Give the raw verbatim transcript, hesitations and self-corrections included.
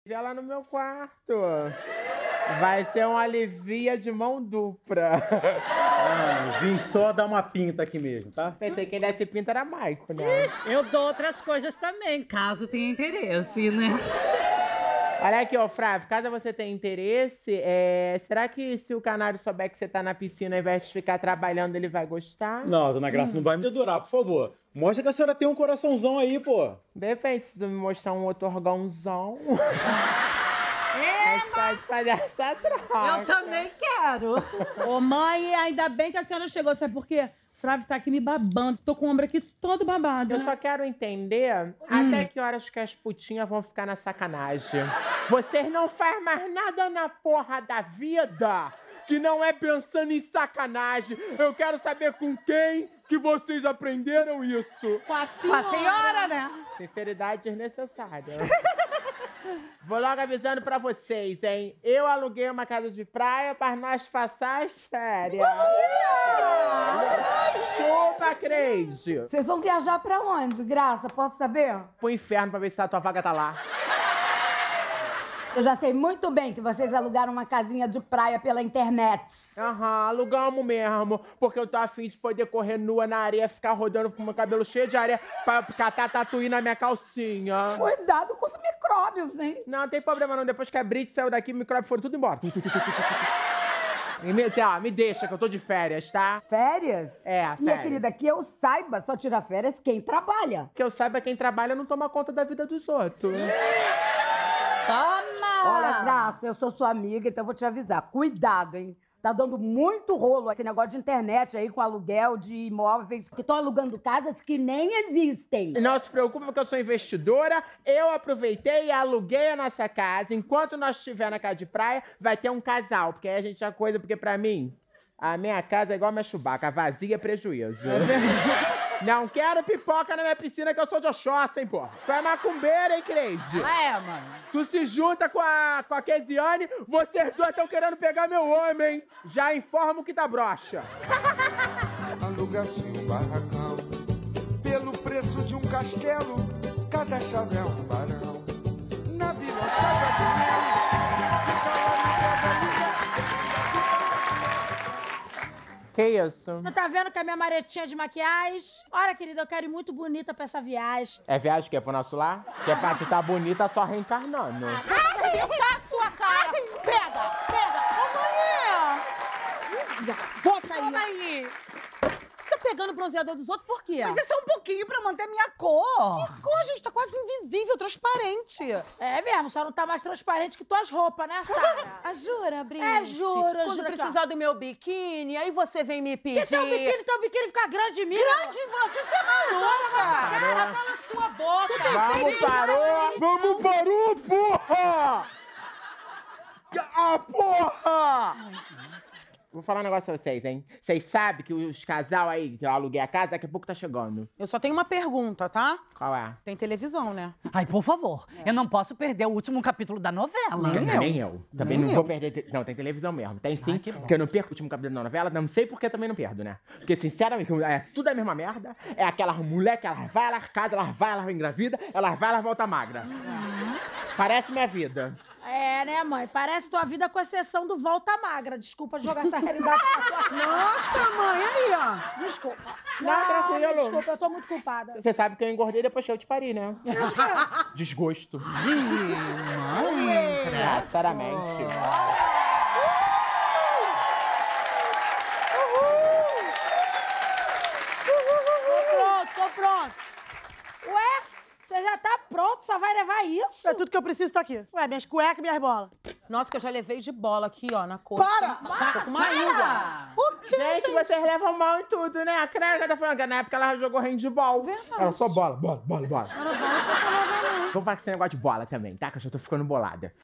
Ela no meu quarto. Vai ser um alivia de mão dupla. Ah, vim só dar uma pinta aqui mesmo, tá? Pensei que quem desse pinta era Maico, né? Eu dou outras coisas também, caso tenha interesse, né? Olha aqui, ó, Flávio, caso você tenha interesse, é... será que se o canário souber que você tá na piscina, ao invés de ficar trabalhando, ele vai gostar? Não, dona Graça, hum. não vai me adorar, por favor. Mostra que a senhora tem um coraçãozão aí, pô. Depende, se tu me mostrar um outro orgãozão... A gente pode fazer essa troca. Eu também quero. Ô, mãe, ainda bem que a senhora chegou, sabe por quê? Flávio tá aqui me babando, tô com o ombro aqui todo babado. Eu só quero entender hum. até que horas que as putinhas vão ficar na sacanagem. Vocês não fazem mais nada na porra da vida que não é pensando em sacanagem. Eu quero saber com quem que vocês aprenderam isso. Com a senhora, com a senhora, né? Sinceridade desnecessária. Vou logo avisando pra vocês, hein? Eu aluguei uma casa de praia para nós passar as férias. Chupa, Crazy! Vocês vão viajar pra onde, Graça? Posso saber? Pro inferno pra ver se a tua vaga tá lá. Eu já sei muito bem que vocês alugaram uma casinha de praia pela internet. Aham, alugamos mesmo. Porque eu tô afim de poder correr nua na areia, ficar rodando com meu cabelo cheio de areia pra catar tatuí na minha calcinha. Cuidado com os micróbios, hein? Não, não tem problema não. Depois que a Brit saiu daqui, micróbios foram tudo embora. E me, tá, me deixa, que eu tô de férias, tá? Férias? É, férias. Minha querida, que eu saiba, só tira férias quem trabalha. Que eu saiba, quem trabalha não toma conta da vida dos outros. Toma! Olha, Graça, eu sou sua amiga, então eu vou te avisar. Cuidado, hein? Tá dando muito rolo esse negócio de internet aí com aluguel de imóveis, porque estão alugando casas que nem existem. Não se preocupe, porque eu sou investidora. Eu aproveitei e aluguei a nossa casa. Enquanto nós estiver na casa de praia, vai ter um casal. Porque aí a gente já coisa, porque pra mim, a minha casa é igual a minha Chewbacca, vazia é prejuízo. Não quero pipoca na minha piscina, que eu sou de Oxóssi, hein, porra. Tu é macumbeira, hein, Crazy? Ah, é, mano. Tu se junta com a, com a Kesiane, vocês dois estão querendo pegar meu homem. Já informo que tá broxa. Aluga-se um barracão pelo preço de um castelo. Cada chave é um barão. Na biloscada do Que isso? Não tá vendo que a minha maretinha de maquiagem? Olha, querida, eu quero ir muito bonita pra essa viagem. É viagem que é pro nosso lar? Que é pra tu tá bonita só reencarnando. Ai, tá a sua cara! Pega, pega! Ô, Maria! Bota aí! Toma aí! Você tá pegando o bronzeador dos outros por quê? Mas isso é um pouquinho pra manter minha cor. Que cor, gente? Tá quase invisível, transparente. É mesmo, só não tá mais transparente que tuas roupas, né, Sara? Ah, jura, Bri? É, juro, Quando juro. precisar do meu biquíni, aí você vem me pedir... Que teu biquíni, teu biquíni fica grande em mim. Grande em você, você é maluca! Cara, cala sua boca! Vamos, parou! Vamos, parou, porra! Ah, porra! Vou falar um negócio pra vocês, hein? Vocês sabem que os casal aí, que eu aluguei a casa, daqui a pouco tá chegando. Eu só tenho uma pergunta, tá? Qual é? Tem televisão, né? Ai, por favor, é. eu não posso perder o último capítulo da novela. Nem eu. Nem eu. Também Nem não eu. vou perder... te- Não, tem televisão mesmo. Tem sim, que bom. porque eu não perco o último capítulo da novela. Não sei porque também não perdo, né? Porque, sinceramente, é tudo a mesma merda. É aquela mulher que ela vai, ela casa, ela vai, ela engravida, ela vai, ela volta magra. Parece minha vida. É, né, mãe? Parece tua vida com exceção do volta magra. Desculpa jogar essa realidade na tua cara. Nossa, mãe, aí, ó. Desculpa. Não, tranquilo. Desculpa, eu tô muito culpada. Você sabe que eu engordei depois que eu te pari, né? Desgosto. Sinceramente. Tô pronto, tô pronto. Ué, você já tá pronto, só vai levar isso? É tudo que eu preciso tá aqui. Ué, minhas cuecas e minhas bolas. Nossa, que eu já levei de bola aqui, ó, na coxa. Para! Tô com uma língua. O quê, Gente, gente? vocês levam mal em tudo, né? A Crega tá falando que na época ela jogou handball. Verdade. Ela só bola, bola, bola, bola. Eu não vou, não vou, não vou, não. Vamos falar com esse negócio de bola também, tá? Que eu já tô ficando bolada.